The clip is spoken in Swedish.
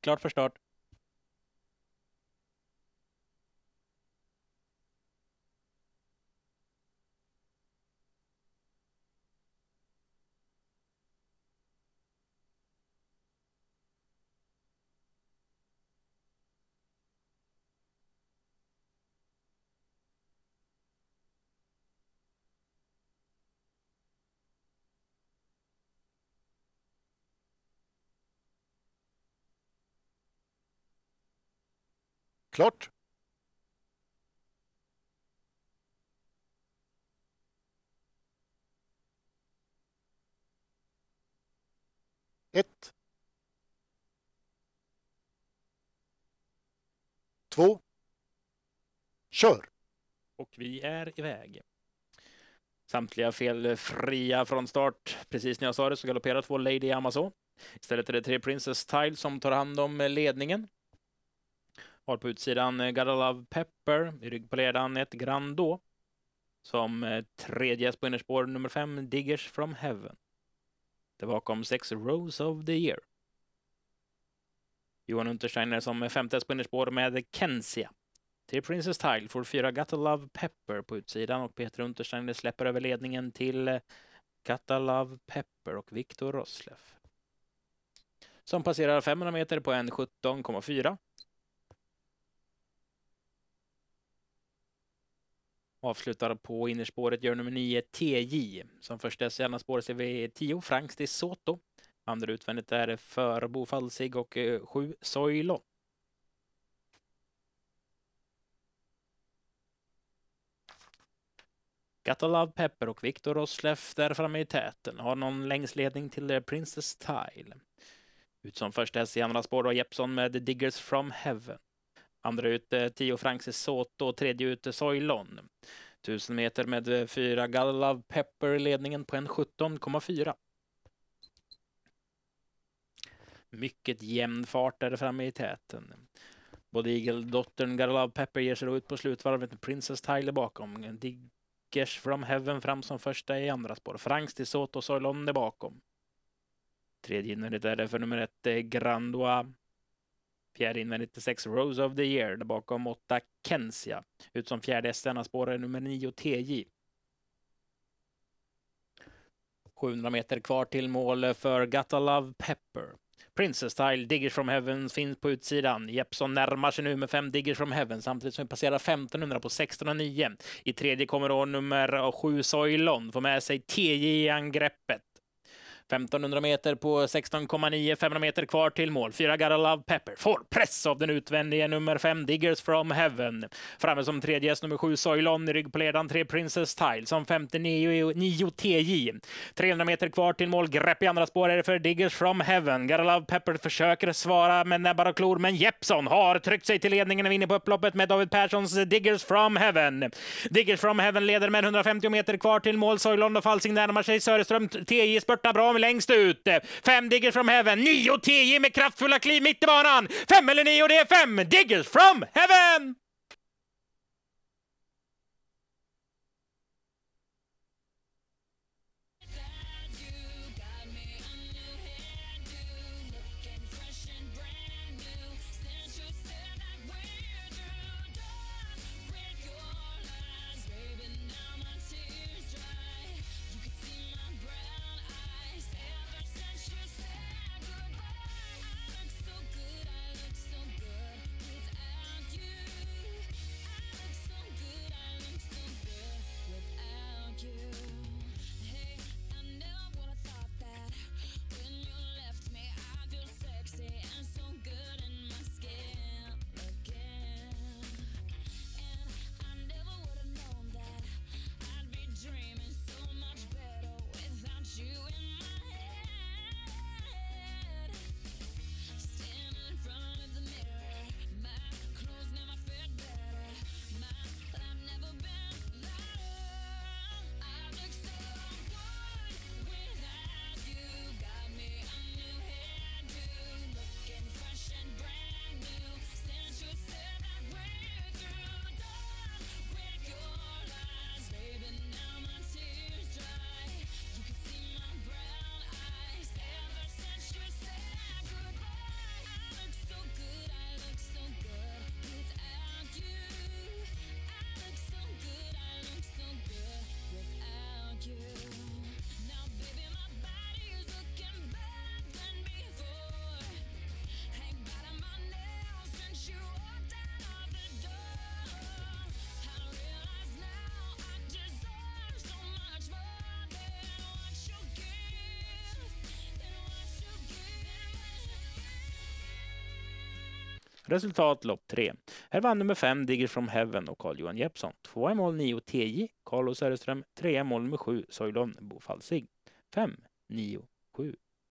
Klart för start. Klart. Ett. Två. Kör. Och vi är iväg. Samtliga felfria från start. Precis när jag sa det så galopperar 2 Lady Amazon. Istället är det 3 Princess Tile som tar hand om ledningen. Har på utsidan Gotta Love Pepper. I rygg på ledaren ett Grando. Som tredje på innerspår nummer 5 Diggers from Heaven. Det bakom 6 Rose of the Year. Johan Untersteiner som femte på innerspår med Kensia. Till Princess Tile får 4 Gotta Love Pepper på utsidan och Peter Untersteiner släpper över ledningen till Gotta Love Pepper och Viktor Rosleff. Som passerar 500 meter på 1:17,4. Avslutar på innerspåret gör nummer 9 TJ. Som första senare spår ser vi 10 Franks de Soto. Andra utvändigt är för Bofalsig och 7 Soilo. Gotta Love Pepper och Viktor Rosleff där framme i täten. Har någon längsledning till Princess Tile. Ut som första häst i andra spår då Jeppson med Diggers from Heaven. Andra ut 10 Franks de Soto och tredje ut Soilon. 1000 meter med 4 Gotta Love Pepper i ledningen på 1:17,4. Mycket jämn fart där framme i täten. Både Eagle-dottern Gotta Love Pepper ger sig då ut på slutvarvet med Princess Tile bakom. Diggers from Heaven fram som första i andra spår. Franks de Soto och Soilon där bakom. Tredje invändigt är det för nummer 1 Grandoa. Fjärde invändigt 6 Rose of the Year. Där bakom 8 Kensia. Ut som fjärde hästen spår är nummer 9 TJ. 700 meter kvar till mål för Gotta Love Pepper. Princess Tile, Diggers from Heaven finns på utsidan. Jeppson närmar sig nu med 5 Diggers from Heaven samtidigt som vi passerar 1500 på 16,9. I tredje kommer då nummer 7 Soilon. Får med sig TJ i angreppet. 1500 meter på 16,9, 500 meter kvar till mål. 4 Gotta Love Pepper får press av den utvändiga nummer 5 Diggers from Heaven. Framme som tredje häst nummer 7 Soilon i rygg på ledaren 3 Princess Tile som 59 TJ. 300 meter kvar till mål. Grepp i andra spår är det för Diggers from Heaven. Gotta Love Pepper försöker svara med näbbar och klor, men Jeppson har tryckt sig till ledningen och vinner på upploppet med David Perssons Diggers from Heaven. Diggers from Heaven leder med 150 meter kvar till mål. Soilon och Falsing närmar sig. Söderström TJ spurtar bra längst ut. 5 Diggers from Heaven. 9 TJ med kraftfulla kliv mitt i banan. 5 eller 9, det är 5 Diggers from Heaven. Resultat lopp 3. Här vann nummer 5 Diggers from Heaven och Carl-Johan Jeppsson. 2 i mål 9 TJ, Carlos Söderström. 3 i mål nummer 7 Soilon Bofalsig. 5, 9, 7.